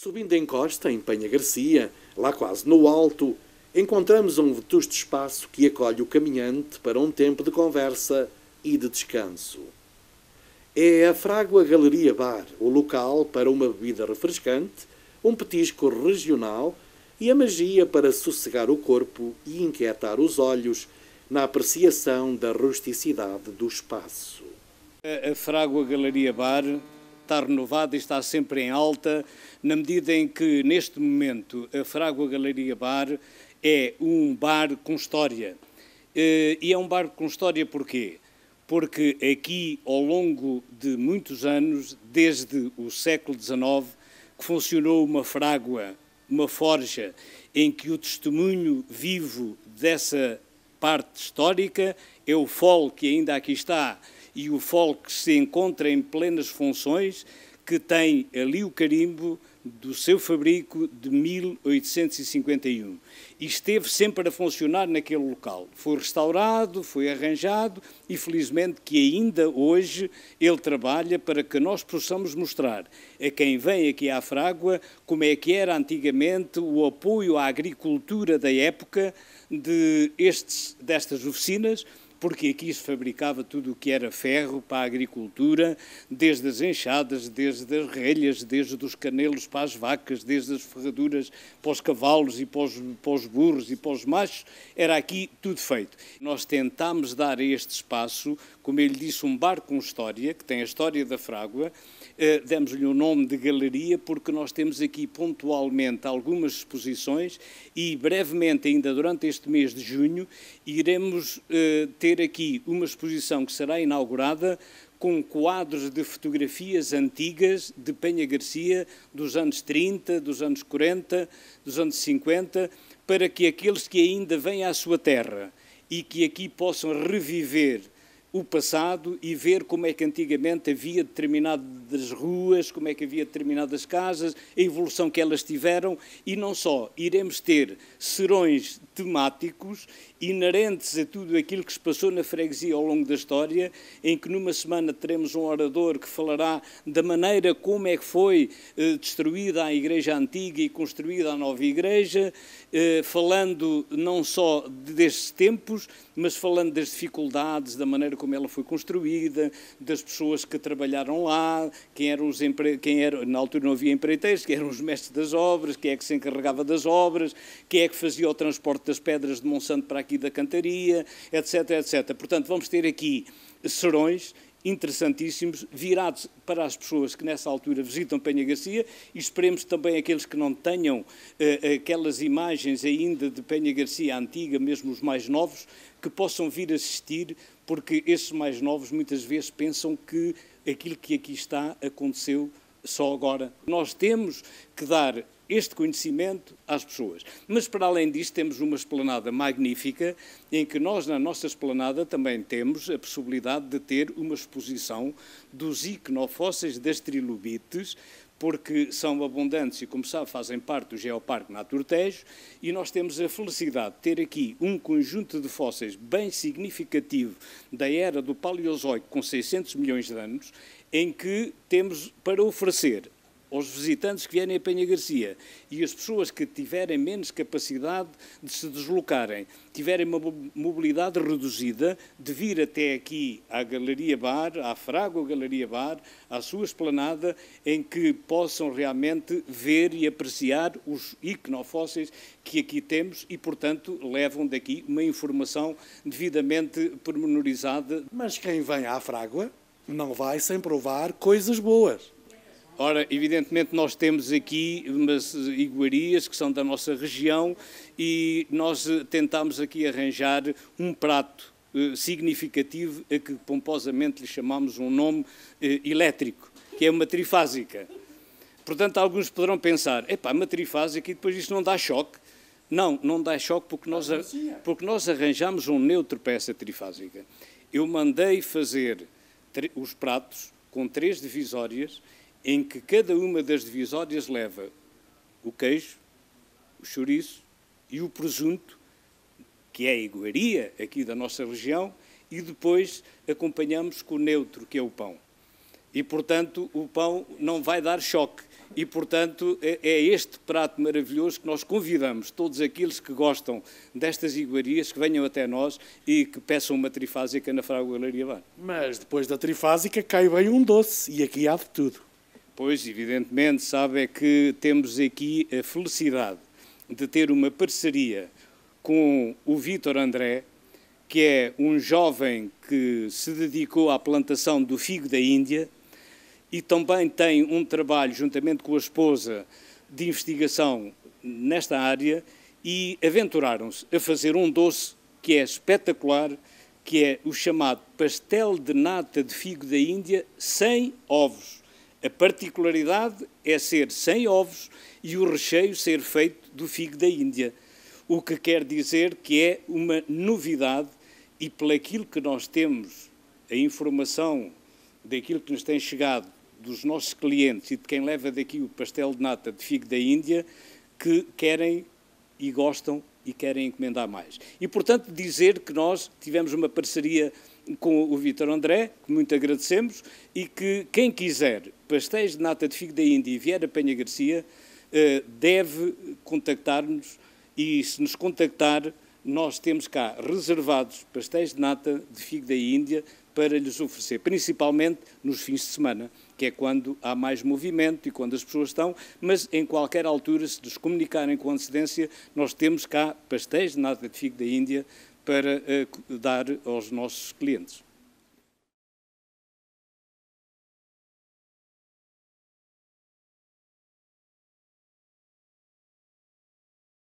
Subindo a encosta, em Penha Garcia, lá quase no alto, encontramos um vetusto espaço que acolhe o caminhante para um tempo de conversa e de descanso. É a Frágua Galeria Bar, o local para uma bebida refrescante, um petisco regional e a magia para sossegar o corpo e inquietar os olhos na apreciação da rusticidade do espaço. A Frágua Galeria Bar está renovada e está sempre em alta, na medida em que, neste momento, a Frágua Galeria Bar é um bar com história. E é um bar com história porquê? Porque aqui, ao longo de muitos anos, desde o século XIX, que funcionou uma frágua, uma forja, em que o testemunho vivo dessa parte histórica é o fol que ainda aqui está e o fol que se encontra em plenas funções, que tem ali o carimbo do seu fabrico de 1851. E esteve sempre a funcionar naquele local. Foi restaurado, foi arranjado e, felizmente, que ainda hoje ele trabalha para que nós possamos mostrar a quem vem aqui à Frágua como é que era antigamente o apoio à agricultura da época destas oficinas, porque aqui se fabricava tudo o que era ferro para a agricultura, desde as enxadas, desde as relhas, desde os canelos para as vacas, desde as ferraduras para os cavalos e para os burros e para os machos, era aqui tudo feito. Nós tentámos dar a este espaço, como ele disse, um bar com história, que tem a história da Frágua, demos-lhe o nome de galeria porque nós temos aqui pontualmente algumas exposições e brevemente, ainda durante este mês de junho, iremos ter aqui uma exposição que será inaugurada com quadros de fotografias antigas de Penha Garcia dos anos 30, dos anos 40, dos anos 50, para que aqueles que ainda vêm à sua terra e que aqui possam reviver o passado e ver como é que antigamente havia determinadas ruas, como é que havia determinadas casas, a evolução que elas tiveram, e não só, iremos ter serões temáticos inerentes a tudo aquilo que se passou na freguesia ao longo da história, em que numa semana teremos um orador que falará da maneira como é que foi destruída a igreja antiga e construída a nova igreja, falando não só destes tempos, mas falando das dificuldades, da maneira como ela foi construída, das pessoas que trabalharam lá, na altura não havia empreiteiros, quem eram os mestres das obras, quem é que se encarregava das obras, quem é que fazia o transporte das pedras de Monsanto para aqui da cantaria, etc, etc. Portanto, vamos ter aqui serões interessantíssimos, virados para as pessoas que nessa altura visitam Penha Garcia, e esperemos também aqueles que não tenham aquelas imagens ainda de Penha Garcia antiga, mesmo os mais novos, que possam vir assistir, porque esses mais novos muitas vezes pensam que aquilo que aqui está aconteceu só agora. Nós temos que dar este conhecimento às pessoas. Mas, para além disto, temos uma esplanada magnífica, em que nós, na nossa esplanada, também temos a possibilidade de ter uma exposição dos icnofósseis das trilobites, porque são abundantes e, como sabe, fazem parte do Geoparque Natur Tejo, e nós temos a felicidade de ter aqui um conjunto de fósseis bem significativo da era do Paleozoico, com 600 milhões de anos, em que temos para oferecer aos visitantes que vierem a Penha Garcia e as pessoas que tiverem menos capacidade de se deslocarem, tiverem uma mobilidade reduzida, de vir até aqui à Galeria Bar, à Frágua Galeria Bar, à sua esplanada, em que possam realmente ver e apreciar os icnofósseis que aqui temos e, portanto, levam daqui uma informação devidamente pormenorizada. Mas quem vem à Frágua não vai sem provar coisas boas. Ora, evidentemente nós temos aqui umas iguarias que são da nossa região e nós tentámos aqui arranjar um prato significativo a que pomposamente lhe chamamos um nome elétrico, que é uma trifásica. Portanto, alguns poderão pensar, uma trifásica e depois isto não dá choque. Não, não dá choque porque nós arranjamos um neutro para essa trifásica. Eu mandei fazer os pratos com 3 divisórias, em que cada uma das divisórias leva o queijo, o chouriço e o presunto, que é a iguaria aqui da nossa região, e depois acompanhamos com o neutro, que é o pão. E, portanto, o pão não vai dar choque. E, portanto, é este prato maravilhoso que nós convidamos todos aqueles que gostam destas iguarias, que venham até nós e que peçam uma trifásica na Fragoelaria Bar. Mas depois da trifásica cai bem um doce, e aqui há de tudo. Pois, evidentemente, sabe, é que temos aqui a felicidade de ter uma parceria com o Vítor André, que é um jovem que se dedicou à plantação do figo da Índia e também tem um trabalho, juntamente com a esposa, de investigação nesta área, e aventuraram-se a fazer um doce que é espetacular, que é o chamado pastel de nata de figo da Índia sem ovos. A particularidade é ser sem ovos e o recheio ser feito do figo da Índia, o que quer dizer que é uma novidade, e pelaquilo que nós temos, a informação daquilo que nos tem chegado dos nossos clientes e de quem leva daqui o pastel de nata de figo da Índia, que querem e gostam e querem encomendar mais. E, portanto, dizer que nós tivemos uma parceria com o Vítor André, que muito agradecemos, e que quem quiser pastéis de nata de figo da Índia e vier a Penha Garcia, deve contactar-nos, e se nos contactar, nós temos cá reservados pastéis de nata de figo da Índia para lhes oferecer, principalmente nos fins de semana, que é quando há mais movimento e quando as pessoas estão, mas em qualquer altura, se nos comunicarem com antecedência, nós temos cá pastéis de nata de figo da Índia para dar aos nossos clientes.